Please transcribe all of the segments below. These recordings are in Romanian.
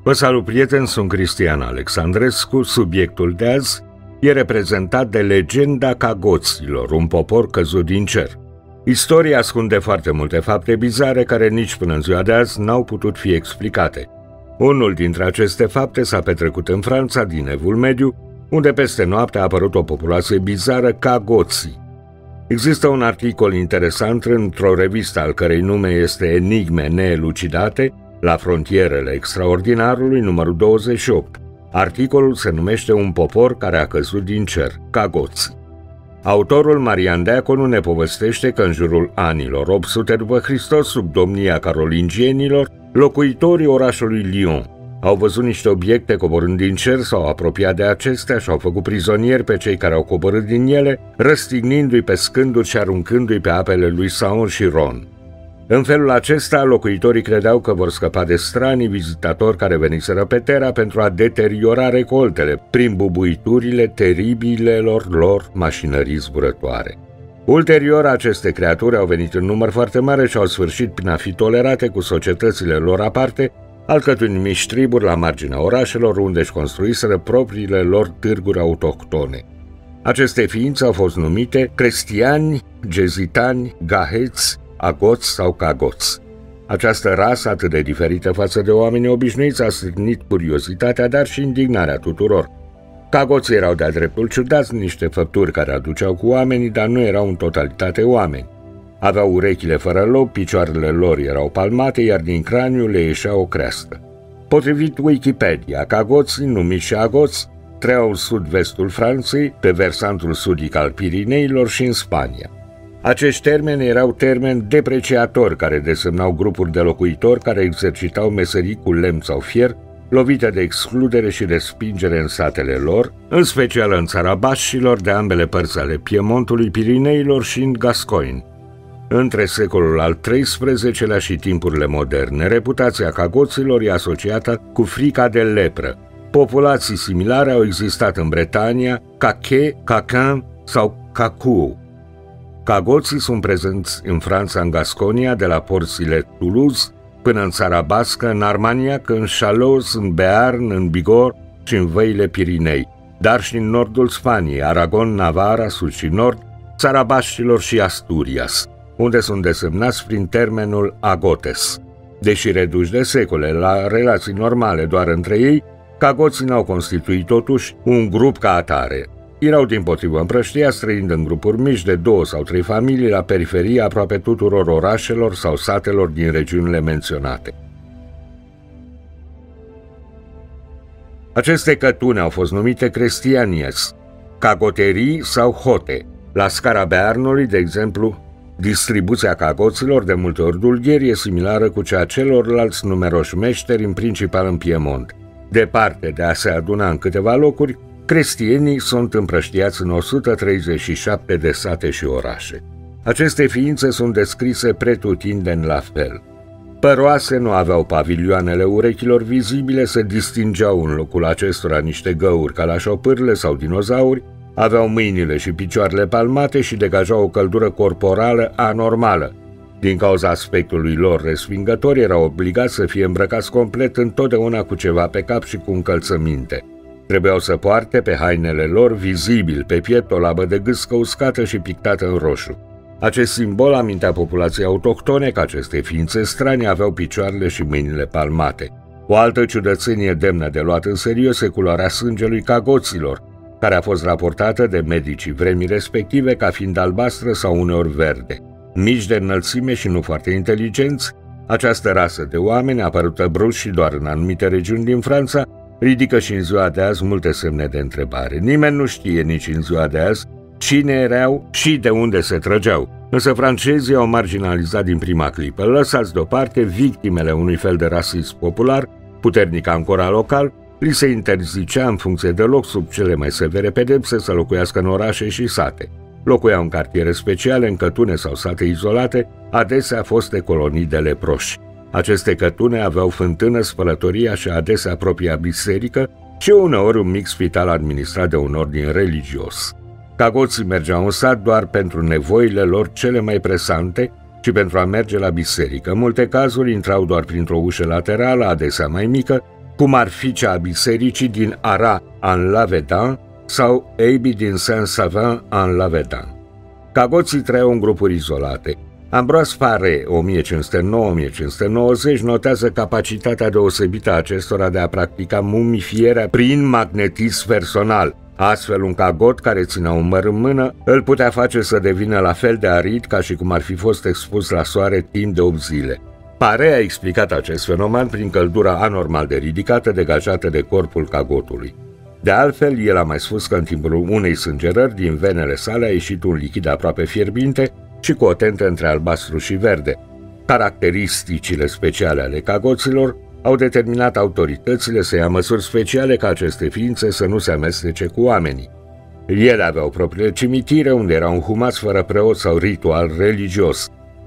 Vă salut, prieteni, sunt Cristian Alexandrescu. Subiectul de azi e reprezentat de legenda cagoților, un popor căzut din cer. Istoria ascunde foarte multe fapte bizare care nici până în ziua de azi n-au putut fi explicate. Unul dintre aceste fapte s-a petrecut în Franța, din Evul Mediu, unde peste noapte a apărut o populație bizară, cagoții. Există un articol interesant într-o revistă al cărei nume este Enigme neelucidate, la frontierele extraordinarului, numărul 28. Articolul se numește Un popor care a căzut din cer, cagoții. Autorul Marian Deaconu ne povestește că în jurul anilor 800 după Hristos, sub domnia carolingienilor, locuitorii orașului Lyon au văzut niște obiecte coborând din cer, s-au apropiat de acestea și au făcut prizonieri pe cei care au coborât din ele, răstignindu-i pe scânduri și aruncându-i pe apele lui Saon și Ron. În felul acesta, locuitorii credeau că vor scăpa de stranii vizitatori care veniseră pe Terra pentru a deteriora recoltele prin bubuiturile teribilelor lor mașinării zburătoare. Ulterior, aceste creaturi au venit în număr foarte mare și au sfârșit prin a fi tolerate cu societățile lor aparte, alcătuind mici triburi la marginea orașelor unde își construiseră propriile lor târguri autohtone. Aceste ființe au fost numite creștiani, gezitani, gaheți, agoți sau cagoți. Această rasă atât de diferită față de oamenii obișnuiți a strânit curiozitatea, dar și indignarea tuturor. Cagoții erau de-a dreptul ciudați, niște făpturi care aduceau cu oamenii, dar nu erau în totalitate oameni. Aveau urechile fără lob, picioarele lor erau palmate, iar din craniu le ieșea o creastă. Potrivit Wikipedia, cagoții, numiți și agoți, trăiau în sud-vestul Franței, pe versantul sudic al Pirineilor și în Spania. Acești termeni erau termeni depreciatori care desemnau grupuri de locuitori care exercitau meserii cu lemn sau fier, lovite de excludere și respingere în satele lor, în special în țara Bașilor, de ambele părți ale Piemontului, Pirineilor și în Gascogne. Între secolul al XIII-lea și timpurile moderne, reputația cagoților e asociată cu frica de lepră. Populații similare au existat în Bretania, Caquet, Caquin sau Cacu. Cagoții sunt prezenți în Franța, în Gasconia, de la porțile Toulouse până în țara Bască, în Armagnac, în Chaloz, în Bearn, în Bigorre și în văile Pirinei, dar și în nordul Spaniei, Aragon, Navarra, sud și nord, țara Baștilor și Asturias, unde sunt desemnați prin termenul agotes. Deși reduși de secole la relații normale doar între ei, cagoții n-au constituit totuși un grup ca atare. Erau dimpotrivă împrăștiați, trăind în grupuri mici de 2 sau 3 familii la periferia aproape tuturor orașelor sau satelor din regiunile menționate. Aceste cătune au fost numite creștianies, cagoterii sau hote. La scara Bearnului, de exemplu, distribuția cagoților, de multe ori dulgheri, e similară cu cea celorlalți numeroși meșteri, în principal în Piemont. Departe de a se aduna în câteva locuri, creștienii sunt împrăștiați în 137 de sate și orașe. Aceste ființe sunt descrise pretutindeni la fel. Păroase, nu aveau pavilioanele urechilor vizibile, se distingeau în locul acestora niște găuri ca la șopârle sau dinozauri, aveau mâinile și picioarele palmate și degajau o căldură corporală anormală. Din cauza aspectului lor respingător, erau obligați să fie îmbrăcați complet întotdeauna cu ceva pe cap și cu încălțăminte. Trebuiau să poarte pe hainele lor vizibil pe piept o labă de gâscă uscată și pictată în roșu. Acest simbol amintea populației autohtone că aceste ființe strane aveau picioarele și mâinile palmate. O altă ciudățenie demnă de luat în serios e culoarea sângelui cagoților, care a fost raportată de medicii vremii respective ca fiind albastră sau uneori verde. Mici de înălțime și nu foarte inteligenți, această rasă de oameni, apărută brusc și doar în anumite regiuni din Franța, ridică și în ziua de azi multe semne de întrebare. Nimeni nu știe nici în ziua de azi cine erau și de unde se trăgeau, însă francezii au marginalizat din prima clipă, lăsați deoparte victimele unui fel de rasism popular, puternic ancora local, li se interzicea în funcție de loc sub cele mai severe pedepse să locuiască în orașe și sate. Locuiau în cartiere speciale, în cătune sau sate izolate, adesea foste colonii de leproși. Aceste cătune aveau fântână, spălătoria și adesea propria biserică și uneori un mic spital administrat de un ordin religios. Cagoții mergeau în sat doar pentru nevoile lor cele mai presante și pentru a merge la biserică. În multe cazuri intrau doar printr-o ușă laterală, adesea mai mică, cum ar fi cea a bisericii din Arras-en-Lavedan sau Aby din Saint-Savin-en-Lavedan. Cagoții trăiau în grupuri izolate. Ambroise Paré, 1509-1590, notează capacitatea deosebită a acestora de a practica mumifierea prin magnetism personal. Astfel, un cagot care ținea un măr în mână îl putea face să devină la fel de arid ca și cum ar fi fost expus la soare timp de 8 zile. Paré a explicat acest fenomen prin căldura anormal de ridicată degajată de corpul cagotului. De altfel, el a mai spus că în timpul unei sângerări din venele sale a ieșit un lichid aproape fierbinte și cu o tentă între albastru și verde. Caracteristicile speciale ale cagoților au determinat autoritățile să ia măsuri speciale ca aceste ființe să nu se amestece cu oamenii. Ele aveau propriile cimitire unde erau înhumați fără preot sau ritual religios.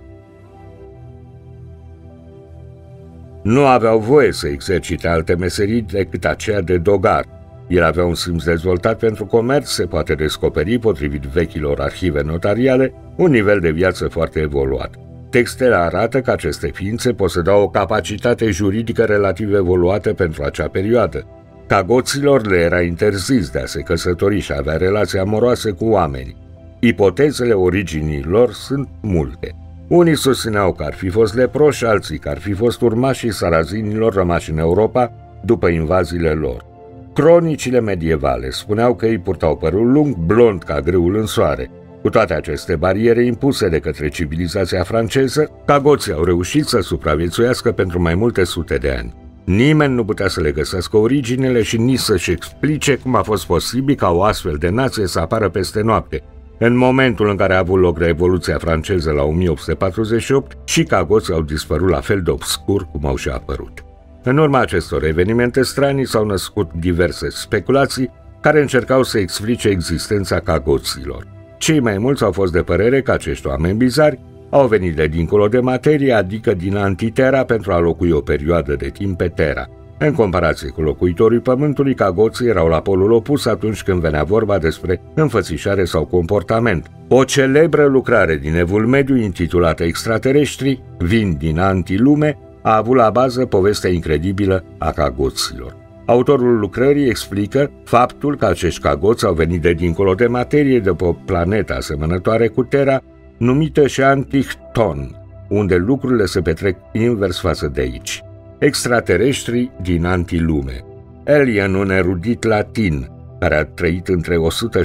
Nu aveau voie să exercite alte meserii decât aceea de dogar. El avea un simț dezvoltat pentru comerț, se poate descoperi, potrivit vechilor arhive notariale, un nivel de viață foarte evoluat. Textele arată că aceste ființe posedau o capacitate juridică relativ evoluată pentru acea perioadă. Cagoților le era interzis de a se căsători și a avea relații amoroase cu oameni. Ipotezele originii lor sunt multe. Unii susțineau că ar fi fost leproși, alții că ar fi fost urmașii sarazinilor rămași în Europa după invaziile lor. Cronicile medievale spuneau că ei purtau părul lung, blond ca grâul în soare. Cu toate aceste bariere impuse de către civilizația franceză, cagoții au reușit să supraviețuiască pentru mai multe sute de ani. Nimeni nu putea să le găsească originele și nici să-și explice cum a fost posibil ca o astfel de nație să apară peste noapte, în momentul în care a avut loc Revoluția franceză la 1848 și cagoții au dispărut la fel de obscur cum au și apărut. În urma acestor evenimente stranii s-au născut diverse speculații care încercau să explice existența cagoților. Cei mai mulți au fost de părere că acești oameni bizari au venit de dincolo de materie, adică din antitera, pentru a locui o perioadă de timp pe Terra. În comparație cu locuitorii Pământului, cagoții erau la polul opus atunci când venea vorba despre înfățișare sau comportament. O celebră lucrare din Evul Mediu, intitulată Extraterestri, vin din antilume, a avut la bază povestea incredibilă a cagoților. Autorul lucrării explică faptul că acești cagoți au venit de dincolo de materie, de pe o planetă asemănătoare cu Terra, numită și Antichton, unde lucrurile se petrec invers față de aici. Extraterestri din antilume. Alien, un erudit latin, care a trăit între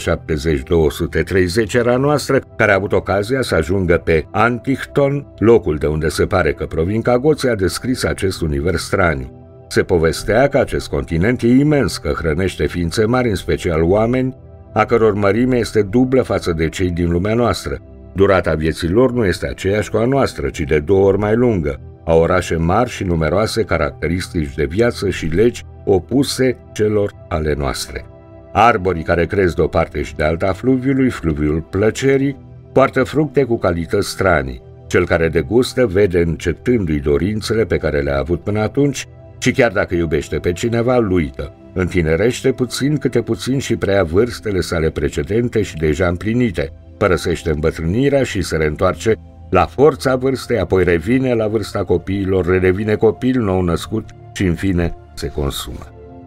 170-230 era noastră, care a avut ocazia să ajungă pe Antichton, locul de unde se pare că provin cagoții, a descris acest univers straniu. Se povestea că acest continent e imens, că hrănește ființe mari, în special oameni, a căror mărime este dublă față de cei din lumea noastră. Durata vieții lor nu este aceeași cu a noastră, ci de 2 ori mai lungă. Au orașe mari și numeroase caracteristici de viață și legi opuse celor ale noastre. Arborii care cresc de o parte și de alta fluviului, fluviul plăcerii, poartă fructe cu calități stranii. Cel care degustă vede încetându-i dorințele pe care le-a avut până atunci și chiar dacă iubește pe cineva, îl uită. Întinerește puțin câte puțin și preia vârstele sale precedente și deja împlinite. Părăsește îmbătrânirea și se reîntoarce la forța vârstei, apoi revine la vârsta copiilor, redevine copil nou născut și în fine se consumă.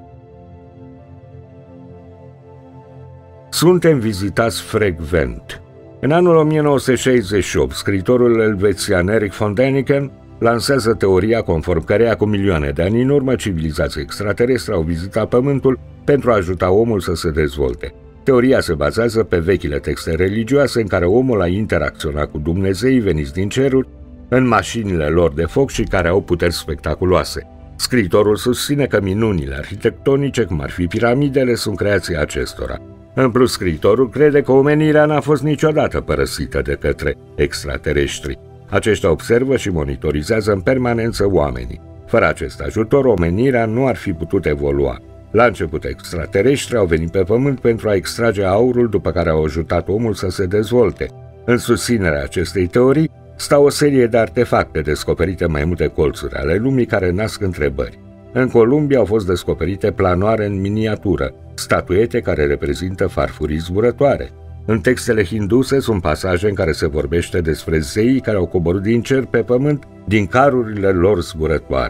Suntem vizitați frecvent. În anul 1968, scriitorul elvețian Erich von Däniken lansează teoria conform căreia cu milioane de ani în urmă civilizații extraterestre au vizitat Pământul pentru a ajuta omul să se dezvolte. Teoria se bazează pe vechile texte religioase în care omul a interacționat cu Dumnezeii veniți din ceruri în mașinile lor de foc și care au puteri spectaculoase. Scriitorul susține că minunile arhitectonice, cum ar fi piramidele, sunt creația acestora. În plus, scriitorul crede că omenirea n-a fost niciodată părăsită de către extraterestri. Aceștia observă și monitorizează în permanență oamenii. Fără acest ajutor, omenirea nu ar fi putut evolua. La început, extraterestri au venit pe Pământ pentru a extrage aurul, după care au ajutat omul să se dezvolte. În susținerea acestei teorii stau o serie de artefacte descoperite în mai multe colțuri ale lumii care nasc întrebări. În Columbia au fost descoperite planoare în miniatură, statuete care reprezintă farfurii zburătoare. În textele hinduse sunt pasaje în care se vorbește despre zeii care au coborât din cer pe pământ din carurile lor zburătoare.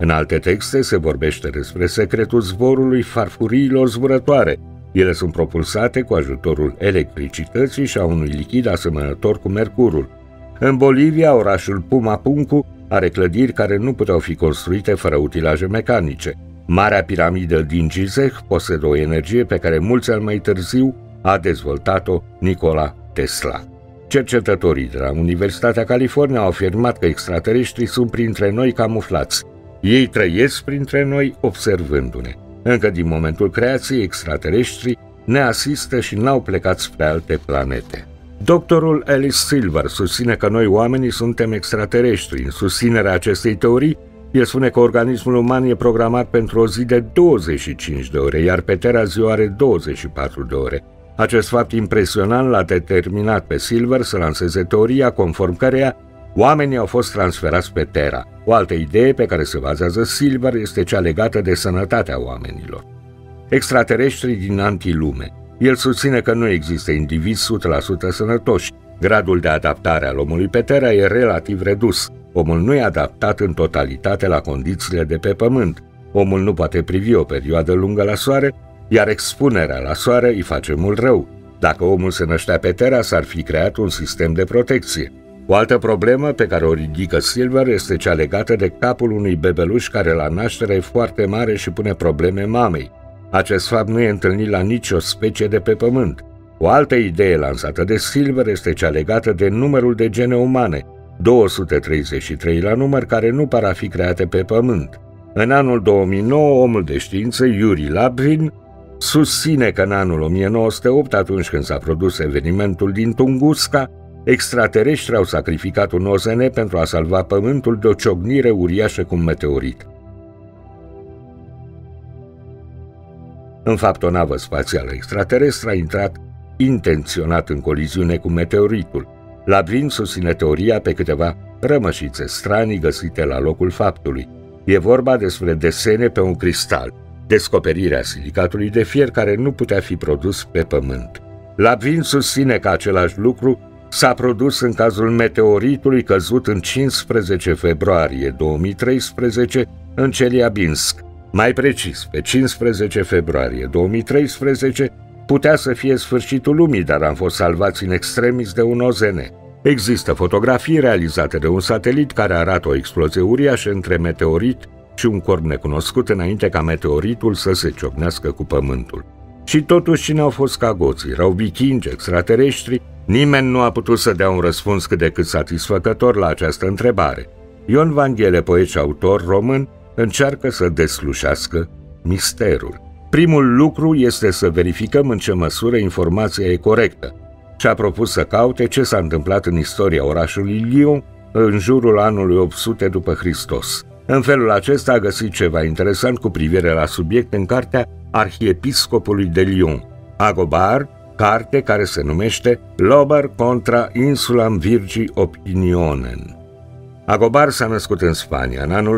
În alte texte se vorbește despre secretul zborului farfuriilor zburătoare. Ele sunt propulsate cu ajutorul electricității și a unui lichid asemănător cu mercurul. În Bolivia, orașul Pumapunku are clădiri care nu puteau fi construite fără utilaje mecanice. Marea piramidă din Gizeh posedă o energie pe care mulți ani mai târziu a dezvoltat-o Nikola Tesla. Cercetătorii de la Universitatea California au afirmat că extraterestrii sunt printre noi camuflați. Ei trăiesc printre noi observându-ne. Încă din momentul creației, extraterestrii ne asistă și n-au plecat spre alte planete. Doctorul Alice Silver susține că noi oamenii suntem extraterestri. În susținerea acestei teorii, el spune că organismul uman e programat pentru o zi de 25 de ore, iar pe Terra ziua are 24 de ore. Acest fapt impresionant l-a determinat pe Silver să lanseze teoria conform căreia oamenii au fost transferați pe Terra. O altă idee pe care se bazează Silver este cea legată de sănătatea oamenilor. Extraterestrii din antilume. El susține că nu există indivizi 100% sănătoși. Gradul de adaptare al omului pe Terra e relativ redus. Omul nu e adaptat în totalitate la condițiile de pe Pământ. Omul nu poate privi o perioadă lungă la soare, iar expunerea la soare îi face mult rău. Dacă omul se năștea pe Terra, s-ar fi creat un sistem de protecție. O altă problemă pe care o ridică Silver este cea legată de capul unui bebeluș care la naștere e foarte mare și pune probleme mamei. Acest fapt nu e întâlnit la nicio specie de pe Pământ. O altă idee lansată de Silver este cea legată de numărul de gene umane, 233 la număr, care nu par a fi create pe Pământ. În anul 2009, omul de știință Yuri Lapvin susține că în anul 1908, atunci când s-a produs evenimentul din Tunguska, extraterestri au sacrificat un OSN pentru a salva Pământul de o ciocnire uriașă cu un meteorit. În fapt, o navă spațială extraterestră a intrat intenționat în coliziune cu meteoritul. Lapvin susține teoria pe câteva rămășițe stranii găsite la locul faptului. E vorba despre desene pe un cristal, descoperirea silicatului de fier care nu putea fi produs pe Pământ. Lapvin susține că același lucru s-a produs în cazul meteoritului căzut în 15 februarie 2013 în Chelyabinsk. Mai precis, pe 15 februarie 2013 putea să fie sfârșitul lumii, dar am fost salvați în extremis de un OSN. Există fotografii realizate de un satelit care arată o explozie uriașă între meteorit și un corp necunoscut înainte ca meteoritul să se ciocnească cu Pământul. Și totuși, cine au fost cagoții? Erau vikingi, extraterestri? Nimeni nu a putut să dea un răspuns cât de cât satisfăcător la această întrebare. Ion Vanghele, poet și autor român, încearcă să deslușească misterul. Primul lucru este să verificăm în ce măsură informația e corectă și a propus să caute ce s-a întâmplat în istoria orașului Lyon în jurul anului 800 după Hristos. În felul acesta a găsit ceva interesant cu privire la subiect în cartea Arhiepiscopului de Lyon, Agobard, carte care se numește Lober contra insulam Virgi Opinionen. Agobard s-a născut în Spania. În anul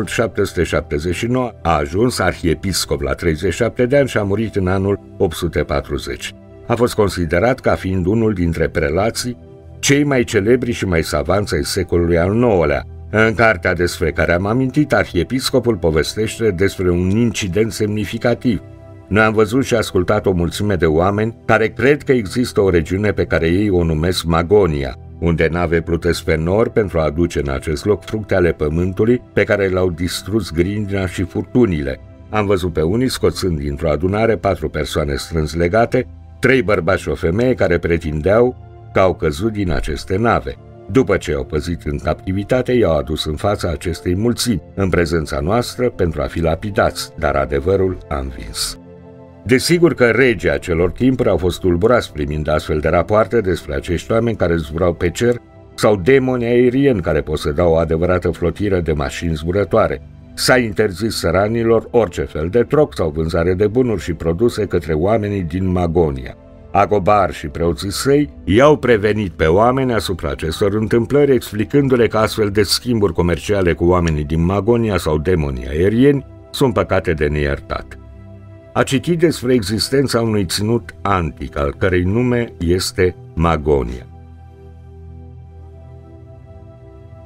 779 a ajuns arhiepiscop la 37 de ani și a murit în anul 840. A fost considerat ca fiind unul dintre prelații cei mai celebri și mai savanți ai secolului al IX-lea. În cartea despre care am amintit, arhiepiscopul povestește despre un incident semnificativ. Noi am văzut și ascultat o mulțime de oameni care cred că există o regiune pe care ei o numesc Magonia, unde nave plutesc pe nori pentru a aduce în acest loc fructe ale pământului pe care le-au distrus grindina și furtunile. Am văzut pe unii scoțând dintr-o adunare 4 persoane strâns legate, 3 bărbați și o femeie care pretindeau că au căzut din aceste nave. După ce i-au păzit în captivitate, i-au adus în fața acestei mulțimi, în prezența noastră, pentru a fi lapidați, dar adevărul a învins. Desigur că regii acelor timpuri au fost tulburați primind astfel de rapoarte despre acești oameni care zburau pe cer sau demoni aerieni care posedau o adevărată flotiră de mașini zburătoare. S-a interzis săranilor orice fel de troc sau vânzare de bunuri și produse către oamenii din Magonia. Agobard și preoții săi i-au prevenit pe oameni asupra acestor întâmplări, explicându-le că astfel de schimburi comerciale cu oamenii din Magonia sau demonii aerieni sunt păcate de neiertat. A citit despre existența unui ținut antic, al cărei nume este Magonia.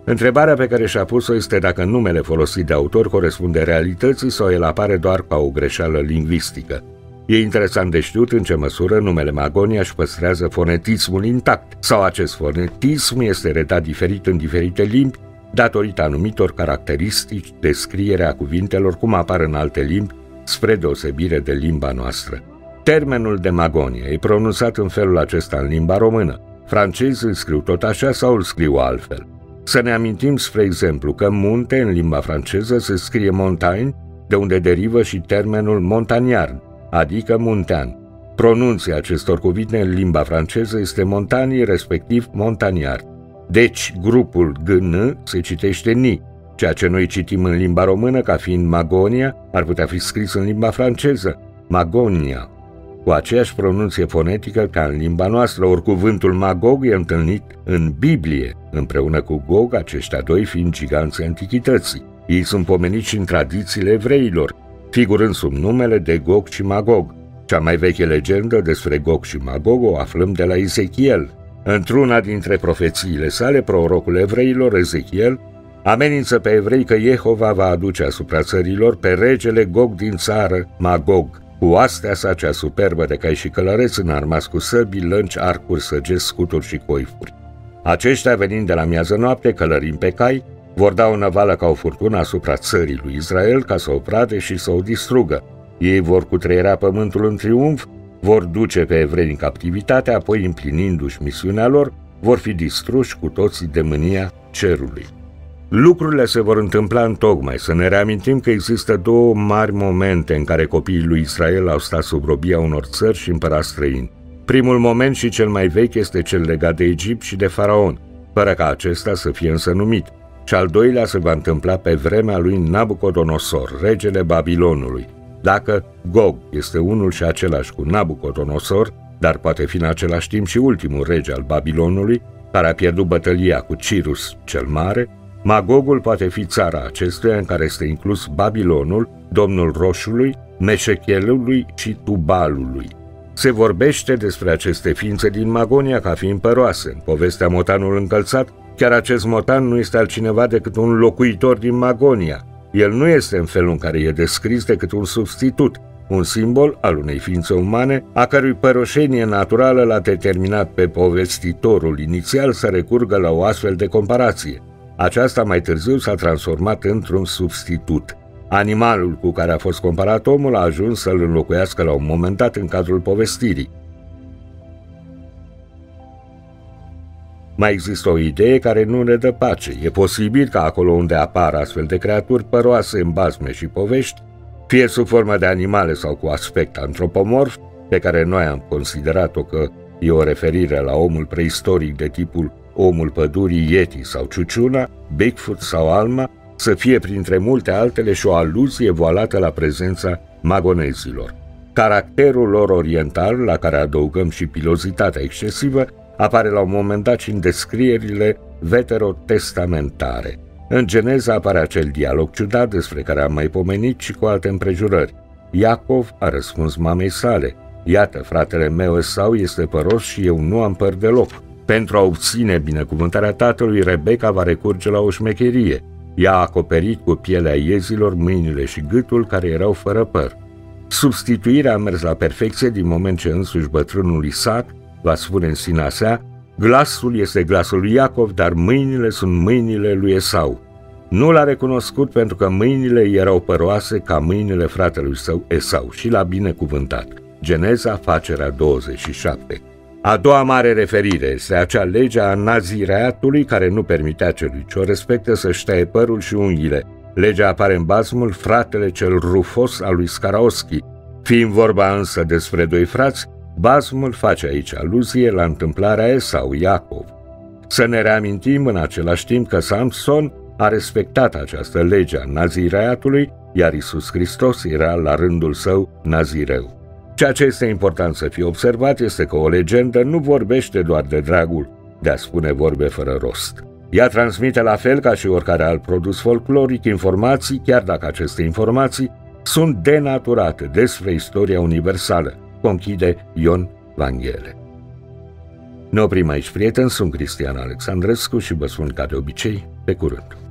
Întrebarea pe care și-a pus-o este dacă numele folosit de autor corespunde realității sau el apare doar ca o greșeală lingvistică. E interesant de știut în ce măsură numele Magonia își păstrează fonetismul intact, sau acest fonetism este redat diferit în diferite limbi, datorită anumitor caracteristici de scriere a cuvintelor cum apar în alte limbi, spre deosebire de limba noastră. Termenul de Magonia e pronunțat în felul acesta în limba română. Francezii îl scriu tot așa sau îl scriu altfel. Să ne amintim, spre exemplu, că munte în limba franceză se scrie montagne, de unde derivă și termenul montagnard, adică muntean. Pronunția acestor cuvinte în limba franceză este montanie, respectiv montagnard. Deci, grupul GN se citește ni, ceea ce noi citim în limba română ca fiind Magonia ar putea fi scris în limba franceză, Magonia, cu aceeași pronunție fonetică ca în limba noastră, ori cuvântul Magog e întâlnit în Biblie, împreună cu Gog, aceștia doi fiind giganții antichității. Ei sunt pomeniți și în tradițiile evreilor, figurând sub numele de Gog și Magog. Cea mai veche legendă despre Gog și Magog o aflăm de la Ezechiel. Într-una dintre profețiile sale, prorocul evreilor, Ezechiel, amenință pe evrei că Jehova va aduce asupra țărilor pe regele Gog din țară, Magog, cu oastea sa cea superbă de cai și călăreți înarmați cu săbii, lânci, arcuri, săgeți, scuturi și coifuri. Aceștia, venind de la miază noapte, călărind pe cai, vor da o năvală ca o furtună asupra țării lui Israel ca să o prade și să o distrugă. Ei vor cutreiera pământul în triumf, vor duce pe evrei în captivitate, apoi, împlinindu-și misiunea lor, vor fi distruși cu toții de mânia cerului. Lucrurile se vor întâmpla întocmai. Să ne reamintim că există două mari momente în care copiii lui Israel au stat sub robia unor țări și împărați străini. Primul moment și cel mai vechi este cel legat de Egipt și de Faraon, fără ca acesta să fie însă numit. Și al doilea se va întâmpla pe vremea lui Nabucodonosor, regele Babilonului. Dacă Gog este unul și același cu Nabucodonosor, dar poate fi în același timp și ultimul rege al Babilonului, care a pierdut bătălia cu Cirus cel Mare, Magogul poate fi țara acestuia în care este inclus Babilonul, Domnul Roșului, Meșechelului și Tubalului. Se vorbește despre aceste ființe din Magonia ca fiind păroase. În povestea Motanul Încălțat, chiar acest motan nu este altcineva decât un locuitor din Magonia. El nu este în felul în care e descris decât un substitut, un simbol al unei ființe umane, a cărui păroșenie naturală l-a determinat pe povestitorul inițial să recurgă la o astfel de comparație. Aceasta mai târziu s-a transformat într-un substitut. Animalul cu care a fost comparat omul a ajuns să-l înlocuiască la un moment dat în cadrul povestirii. Mai există o idee care nu ne dă pace. E posibil ca acolo unde apar astfel de creaturi păroase în basme și povești, fie sub formă de animale sau cu aspect antropomorf, pe care noi am considerat-o că e o referire la omul preistoric de tipul omul pădurii Yeti sau Ciuciuna, Bigfoot sau Alma, să fie printre multe altele și o aluzie voalată la prezența magonezilor. Caracterul lor oriental, la care adăugăm și pilozitatea excesivă, apare la un moment dat și în descrierile veterotestamentare. În Geneza apare acel dialog ciudat despre care am mai pomenit și cu alte împrejurări. Iacov a răspuns mamei sale: "Iată, fratele meu Esau este păros și eu nu am păr deloc." Pentru a obține binecuvântarea tatălui, Rebecca va recurge la o șmecherie. Ea a acoperit cu pielea iezilor mâinile și gâtul care erau fără păr. Substituirea a mers la perfecție din moment ce însuși bătrânul Isaac va spune în sinea sa: "Glasul este glasul lui Iacov, dar mâinile sunt mâinile lui Esau." Nu l-a recunoscut pentru că mâinile erau păroase ca mâinile fratelui său Esau și l-a binecuvântat. Geneza, facerea 27. A doua mare referire este acea lege a nazireatului care nu permitea celui ce o respectă să-și taie părul și unghiile. Legea apare în basmul Fratele cel rufos al lui Scaraoschi. Fiind vorba însă despre doi frați, basmul face aici aluzie la întâmplarea Esau-Iacov. Să ne reamintim în același timp că Samson a respectat această lege a nazireatului, iar Iisus Hristos era la rândul său nazireu. Ceea ce este important să fie observat este că o legendă nu vorbește doar de dragul de a spune vorbe fără rost. Ea transmite la fel ca și oricare alt produs folcloric informații, chiar dacă aceste informații sunt denaturate despre istoria universală, conchide Ion Vanghele. Ne oprim aici, prieteni, sunt Cristian Alexandrescu și vă spun ca de obicei, Pe curând!